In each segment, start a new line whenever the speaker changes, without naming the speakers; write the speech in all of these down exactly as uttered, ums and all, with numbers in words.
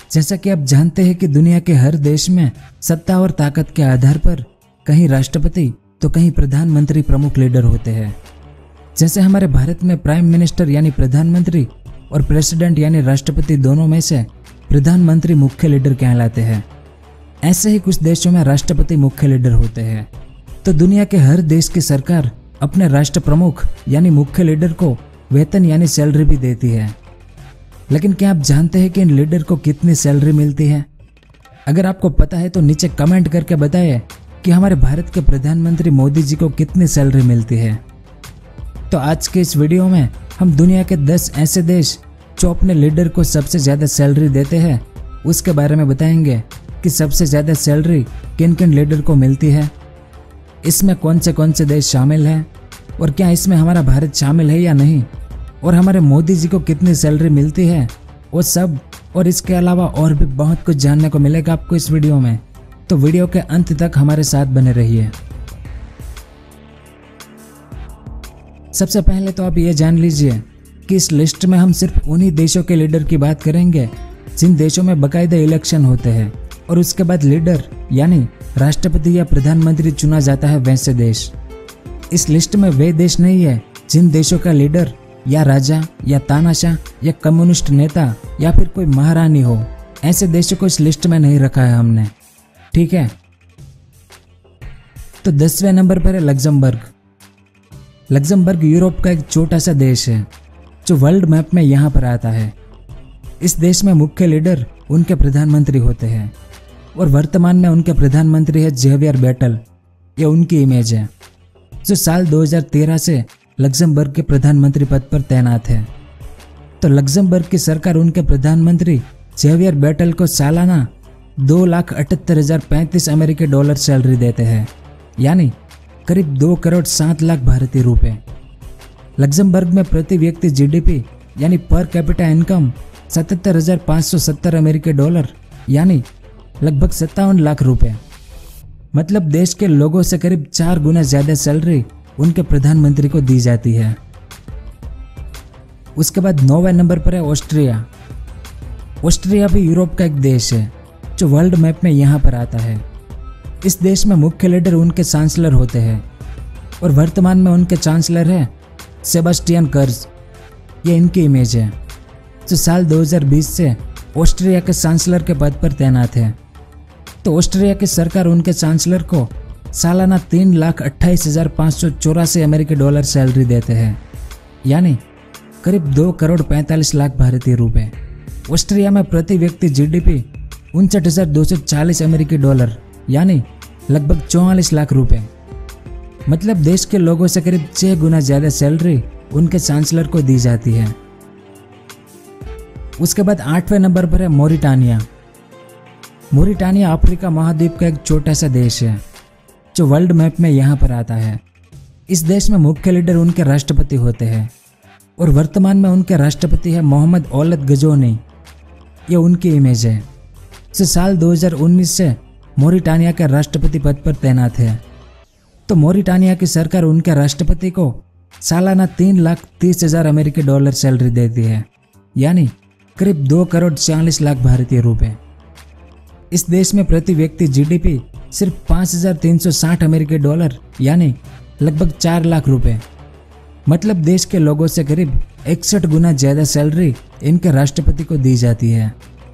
जैसा कि आप जानते हैं कि दुनिया के हर देश में सत्ता और ताकत के आधार पर कहीं राष्ट्रपति तो कहीं प्रधानमंत्री प्रमुख लीडर होते हैं। जैसे हमारे भारत में प्राइम मिनिस्टर यानी प्रधानमंत्री और प्रेसिडेंट यानी राष्ट्रपति दोनों में से प्रधानमंत्री मुख्य लीडर कहलाते हैं, ऐसे ही कुछ देशों में राष्ट्रपति मुख्य लीडर होते हैं। तो दुनिया के हर देश की सरकार अपने राष्ट्र प्रमुख यानी मुख्य लीडर को वेतन यानी सैलरी भी देती है। लेकिन क्या आप जानते हैं कि इन लीडर को कितनी सैलरी मिलती है? अगर आपको पता है तो नीचे कमेंट करके बताइए कि हमारे भारत के प्रधानमंत्री मोदी जी को कितनी सैलरी मिलती है। तो आज के इस वीडियो में हम दुनिया के दस ऐसे देश जो अपने लीडर को सबसे ज़्यादा सैलरी देते हैं उसके बारे में बताएंगे कि सबसे ज़्यादा सैलरी किन किन लीडर को मिलती है, इसमें कौन से कौन से देश शामिल हैं और क्या इसमें हमारा भारत शामिल है या नहीं, और हमारे मोदी जी को कितनी सैलरी मिलती है, वो सब और इसके अलावा और भी बहुत कुछ जानने को मिलेगा आपको इस वीडियो में। तो वीडियो के अंत तक हमारे साथ बने रहिए। सबसे पहले तो आप ये जान लीजिए कि इस लिस्ट में हम सिर्फ उन्हीं देशों के लीडर की बात करेंगे जिन देशों में बाकायदा इलेक्शन होते हैं और उसके बाद लीडर यानी राष्ट्रपति या प्रधानमंत्री चुना जाता है वैसे देश। इस लिस्ट में वे देश नहीं है जिन देशों का लीडर या राजा या तानाशाह या कम्युनिस्ट नेता या फिर कोई महारानी हो, ऐसे देशों को इस लिस्ट में नहीं रखा है हमने, ठीक है। तो दसवें नंबर पर है लग्जमबर्ग। लग्जमबर्ग यूरोप का एक छोटा सा देश है जो वर्ल्ड मैप में यहाँ पर आता है। इस देश में मुख्य लीडर उनके प्रधानमंत्री होते हैं और वर्तमान में उनके प्रधानमंत्री है जेवियर बेटल। ये उनकी इमेज है जो साल दो हज़ार तेरह से लग्जमबर्ग के प्रधानमंत्री पद पर तैनात है। तो लग्जमबर्ग की सरकार उनके प्रधानमंत्री जेवियर बेटल को सालाना दो लाख अठहत्तर हजार पैंतीस अमेरिकी डॉलर सैलरी देते हैं, यानी करीब दो करोड़ सात लाख भारतीय रुपए। लग्जमबर्ग में प्रति व्यक्ति जीडीपी यानी पर कैपिटा इनकम सतहत्तर हजार पाँच सौ सत्तर अमेरिकी डॉलर यानी लगभग सत्तावन लाख रुपए। मतलब देश के लोगों से करीब चार गुना ज्यादा सैलरी उनके प्रधानमंत्री को दी जाती है। उसके बाद नौवें नंबर पर है ऑस्ट्रिया। ऑस्ट्रिया भी यूरोप का एक देश है जो वर्ल्ड मैप में यहाँ पर आता है। इस देश में मुख्य लीडर उनके चांसलर होते हैं और वर्तमान में उनके चांसलर है सेबास्टियन कर्ज। ये इनकी इमेज है जो साल दो हज़ार बीस से ऑस्ट्रिया के चांसलर के पद पर तैनात है। तो ऑस्ट्रिया की सरकार उनके चांसलर को सालाना तीन लाख अट्ठाईस हजार पाँच सौ चौरासी अमेरिकी डॉलर सैलरी देते हैं, यानी करीब दो करोड़ पैंतालीस लाख भारतीय रुपए। ऑस्ट्रिया में प्रति व्यक्ति जीडीपी उनसठ हजार दो सौ चालीस अमेरिकी डॉलर यानी लगभग चौवालीस लाख रुपए। मतलब देश के लोगों से करीब छह गुना ज्यादा सैलरी उनके चांसलर को दी जाती है। उसके बाद आठवें नंबर पर है मोरिटानिया। मोरिटानिया अफ्रीका महाद्वीप का एक छोटा सा देश है जो वर्ल्ड मैप में यहाँ पर आता है। इस देश में मुख्य लीडर उनके राष्ट्रपति होते हैं और वर्तमान में उनके राष्ट्रपति है मोहम्मद औलद गजोनी। ये उनकी इमेज है जो साल दो हज़ार उन्नीस से मोरिटानिया के राष्ट्रपति पद पर तैनात है। तो मोरिटानिया की सरकार उनके राष्ट्रपति को सालाना तीन लाख तीस हजार अमेरिकी डॉलर सैलरी देती है, यानी करीब दो करोड़ चालीस लाख भारतीय रुपए। इस देश में प्रति व्यक्ति जीडीपी सिर्फ पाँच हजार तीन सौ साठ अमेरिकी डॉलर यानी लगभग चार लाख रुपए। मतलब देश के लोगों से करीब इकसठ गुना ज्यादा सैलरी इनके राष्ट्रपति को दी जाती है।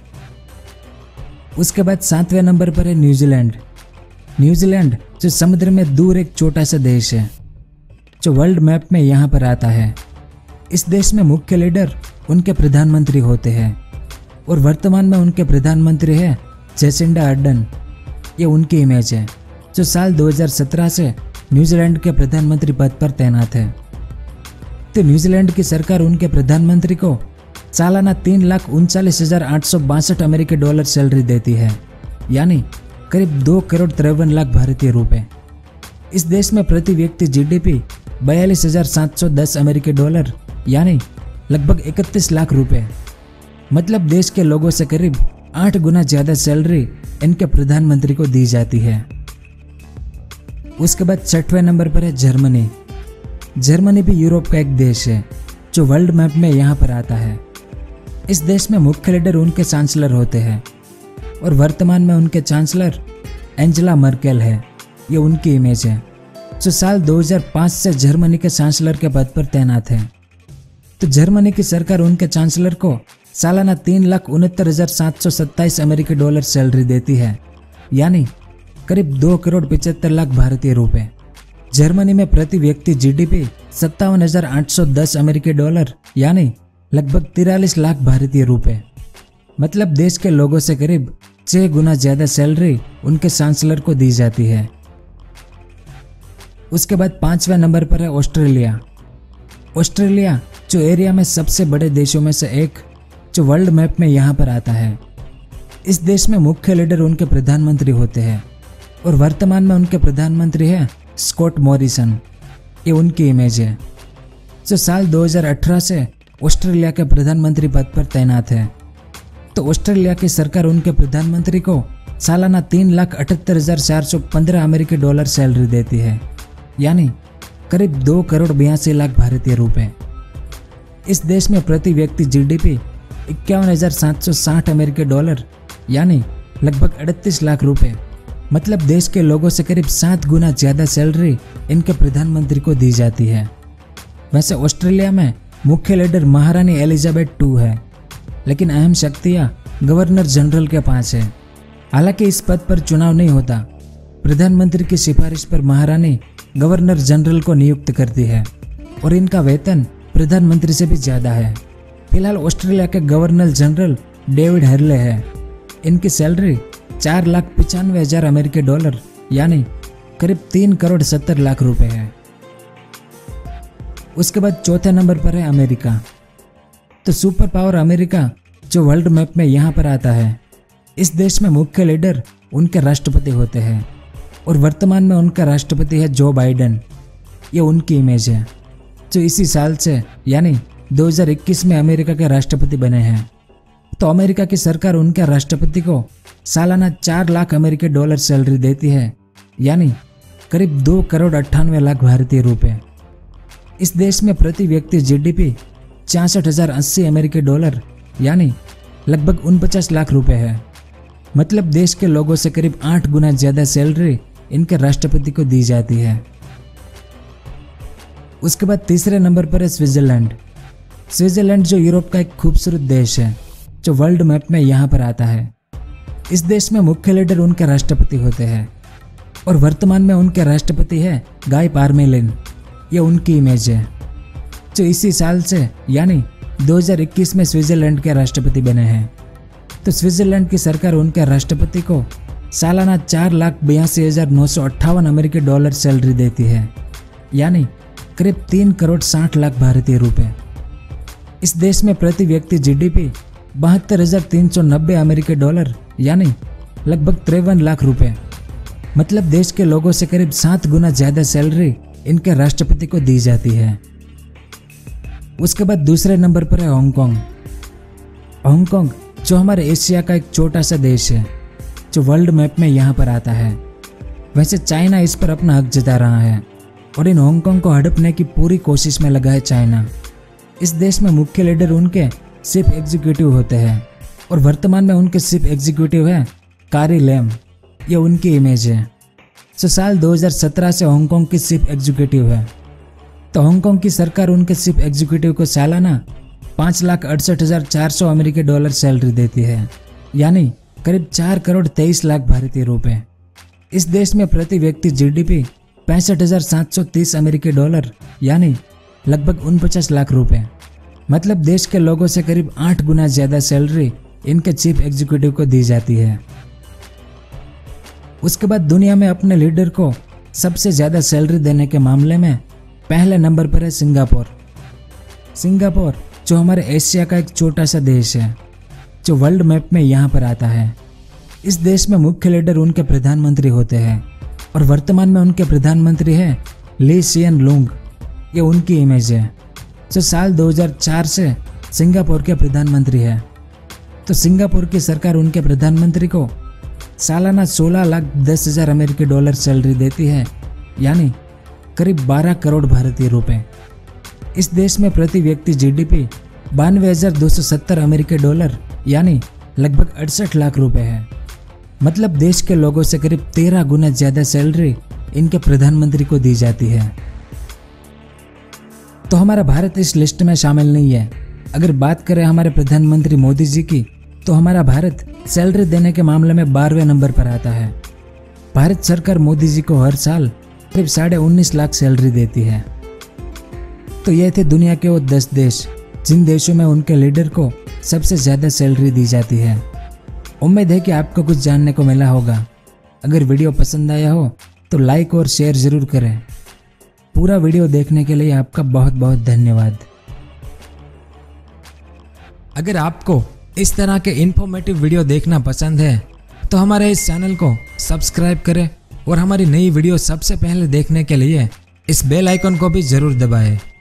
उसके बाद सातवें नंबर पर है न्यूजीलैंड। न्यूजीलैंड जो समुद्र में दूर एक छोटा सा देश है जो वर्ल्ड मैप में यहाँ पर आता है। इस देश में मुख्य लीडर उनके प्रधानमंत्री होते हैं और वर्तमान में उनके प्रधानमंत्री है जेसिंडा अर्डन। ये उनकी इमेज है जो साल दो हज़ार सत्रह से न्यूजीलैंड के प्रधानमंत्री पद पर तैनात है। तो न्यूजीलैंड की सरकार उनके प्रधानमंत्री को सालाना तीन लाख उनचालीस हजार आठ सौ बासठ अमेरिकी डॉलर सैलरी देती है, यानी करीब दो करोड़ तिरपन लाख भारतीय रुपए। इस देश में प्रति व्यक्ति जीडीपी बयालीस हजार सात सौ दस अमेरिकी डॉलर यानी लगभग इकतीस लाख रुपए। मतलब देश के लोगों से करीब आठ गुना ज्यादा सैलरी इनके प्रधानमंत्री को दी जाती है। उसके बाद छठवें नंबर पर है जर्मनी। जर्मनी भी यूरोप का एक देश है जो वर्ल्ड मैप में यहाँ पर आता है। इस देश में मुख्य लीडर उनके चांसलर होते हैं और वर्तमान में उनके चांसलर एंजेला मर्केल है। ये उनकी इमेज है जो साल दो हज़ार पाँच से जर्मनी के चांसलर के पद पर तैनात है। तो जर्मनी की सरकार उनके चांसलर को सालाना तीन लाख उनहत्तर हजार सात सौ सत्ताईस अमेरिकी डॉलर सैलरी देती है, यानी करीब दो करोड़ पिचहत्तर लाख भारतीय रुपए। जर्मनी में प्रति व्यक्ति जीडीपी सत्तावन हजार आठ सौ दस अमेरिकी डॉलर यानी लगभग तिरालीस लाख भारतीय रुपए। मतलब देश के लोगों से करीब छह गुना ज्यादा सैलरी उनके चांसलर को दी जाती है। उसके बाद पांचवें नंबर पर है ऑस्ट्रेलिया। ऑस्ट्रेलिया जो एरिया में सबसे बड़े देशों में से एक, जो वर्ल्ड मैप में यहाँ पर आता है। इस देश में मुख्य लीडर उनके प्रधानमंत्री होते हैं और वर्तमान में उनके प्रधानमंत्री हैं स्कॉट मॉरिसन। ये उनकी इमेज है जो साल दो हज़ार अठारह से ऑस्ट्रेलिया के प्रधानमंत्री पद पर तैनात है। तो ऑस्ट्रेलिया की सरकार उनके प्रधानमंत्री को सालाना तीन लाख अठहत्तर हजार चार सौ पंद्रह अमेरिकी डॉलर सैलरी देती है, यानी करीब दो करोड़ बयासी लाख भारतीय रुपए। इस देश में प्रति व्यक्ति जीडीपी इक्यावन हजार सात सौ साठ अमेरिकी डॉलर यानी लगभग अड़तीस लाख रुपए। मतलब देश के लोगों से करीब सात गुना ज्यादा सैलरी इनके प्रधानमंत्री को दी जाती है। वैसे ऑस्ट्रेलिया में मुख्य लीडर महारानी एलिजाबेथ टू है, लेकिन अहम शक्तियां गवर्नर जनरल के पास है। हालांकि इस पद पर चुनाव नहीं होता, प्रधानमंत्री की सिफारिश पर महारानी गवर्नर जनरल को नियुक्त करती है और इनका वेतन प्रधानमंत्री से भी ज्यादा है। फिलहाल ऑस्ट्रेलिया के गवर्नर जनरल डेविड हर्ले है। इनकी सैलरी चार लाख पचानवे हजार अमेरिकी डॉलर यानी करीब तीन करोड़ सत्तर लाख रुपए है। उसके बाद चौथे नंबर पर है अमेरिका। तो सुपर पावर अमेरिका जो वर्ल्ड मैप में यहाँ पर आता है। इस देश में मुख्य लीडर उनके राष्ट्रपति होते हैं और वर्तमान में उनका राष्ट्रपति है जो बाइडेन। ये उनकी इमेज है जो इसी साल से यानी दो हज़ार इक्कीस में अमेरिका के राष्ट्रपति बने हैं। तो अमेरिका की सरकार उनके राष्ट्रपति को सालाना चार लाख अमेरिकी डॉलर सैलरी देती है, यानी करीब दो करोड़ अट्ठानवे लाख भारतीय रुपए। इस देश में प्रति व्यक्ति जीडीपी छियासठ हजार अस्सी अमेरिकी डॉलर यानी लगभग उनपचास लाख रुपए है। मतलब देश के लोगों से करीब आठ गुना ज्यादा सैलरी इनके राष्ट्रपति को दी जाती है। उसके बाद तीसरे नंबर पर है स्विट्जरलैंड। स्विट्जरलैंड जो यूरोप का एक खूबसूरत देश है जो वर्ल्ड मैप में यहाँ पर आता है। इस देश में मुख्य लीडर उनके राष्ट्रपति होते हैं और वर्तमान में उनके राष्ट्रपति है गाय पारमेलिन। ये उनकी इमेज है जो इसी साल से यानी दो हज़ार इक्कीस में स्विट्जरलैंड के राष्ट्रपति बने हैं। तो स्विट्जरलैंड की सरकार उनके राष्ट्रपति को सालाना चार लाख बयासी हजार नौ सौ अट्ठावन अमेरिकी डॉलर सैलरी देती है, यानी करीब तीन करोड़ साठ लाख भारतीय रुपए। इस देश में प्रति व्यक्ति जीडीपी बहत्तर हजार तीन सौ नब्बे अमेरिकी डॉलर यानी लगभग तिरपन लाख रुपए। मतलब देश के लोगों से करीब सात गुना ज्यादा सैलरी इनके राष्ट्रपति को दी जाती है। उसके बाद दूसरे नंबर पर है हांगकांग। हांगकांग जो हमारे एशिया का एक छोटा सा देश है जो वर्ल्ड मैप में यहाँ पर आता है। वैसे चाइना इस पर अपना हक जता रहा है और इन हांगकांग को हड़पने की पूरी कोशिश में लगा है चाइना। इस देश में मुख्य लीडर उनके चीफ एग्जीक्यूटिव होते हैं और वर्तमान में उनके चीफ एग्जीक्यूटिव है कारी लेम। ये उनकी इमेज है जो साल दो हज़ार सत्रह से हांगकांग की चीफ एग्जीक्यूटिव है। तो हांगकांग की सरकार उनके चीफ एग्जीक्यूटिव को सालाना पाँच लाख अड़सठ हजार चार सौ अमेरिकी डॉलर सैलरी देती है, यानी करीब चार करोड़ तेईस लाख भारतीय रुपए। इस देश में प्रति व्यक्ति जीडीपी पैंसठ हजार सात सौ तीस अमेरिकी डॉलर यानी लगभग उनपचास लाख रुपए। मतलब देश के लोगों से करीब आठ गुना ज्यादा सैलरी इनके चीफ एग्जीक्यूटिव को दी जाती है। उसके बाद दुनिया में अपने लीडर को सबसे ज्यादा सैलरी देने के मामले में पहले नंबर पर है सिंगापुर। सिंगापुर जो हमारे एशिया का एक छोटा सा देश है जो वर्ल्ड मैप में यहाँ पर आता है। इस देश में मुख्य लीडर उनके प्रधानमंत्री होते हैं और वर्तमान में उनके प्रधानमंत्री हैं ली सियन लूंग। ये उनकी इमेज है जो साल दो हज़ार चार से सिंगापुर के प्रधानमंत्री है। तो सिंगापुर की सरकार उनके प्रधानमंत्री को सालाना सोलह लाख दस हजार अमेरिकी डॉलर सैलरी देती है, यानी करीब बारह करोड़ भारतीय रुपए। इस देश में प्रति व्यक्ति जीडीपी बानवे हजार दो सौ सत्तर अमेरिकी डॉलर यानी लगभग अड़सठ लाख रुपए है। मतलब देश के लोगों से करीब तेरह गुना ज्यादा सैलरी इनके प्रधानमंत्री को दी जाती है। तो हमारा भारत इस लिस्ट में शामिल नहीं है। अगर बात करें हमारे प्रधानमंत्री मोदी जी की, तो हमारा भारत सैलरी देने के मामले में बारहवें नंबर पर आता है। भारत सरकार मोदी जी को हर साल करीब साढ़े उन्नीस लाख सैलरी देती है। तो ये थे दुनिया के वो दस देश जिन देशों में उनके लीडर को सबसे ज्यादा सैलरी दी जाती है। उम्मीद है कि आपको कुछ जानने को मिला होगा। अगर वीडियो पसंद आया हो तो लाइक और शेयर जरूर करें। पूरा वीडियो देखने के लिए आपका बहुत बहुत धन्यवाद। अगर आपको इस तरह के इन्फॉर्मेटिव वीडियो देखना पसंद है तो हमारे इस चैनल को सब्सक्राइब करें और हमारी नई वीडियो सबसे पहले देखने के लिए इस बेल आइकन को भी जरूर दबाएं।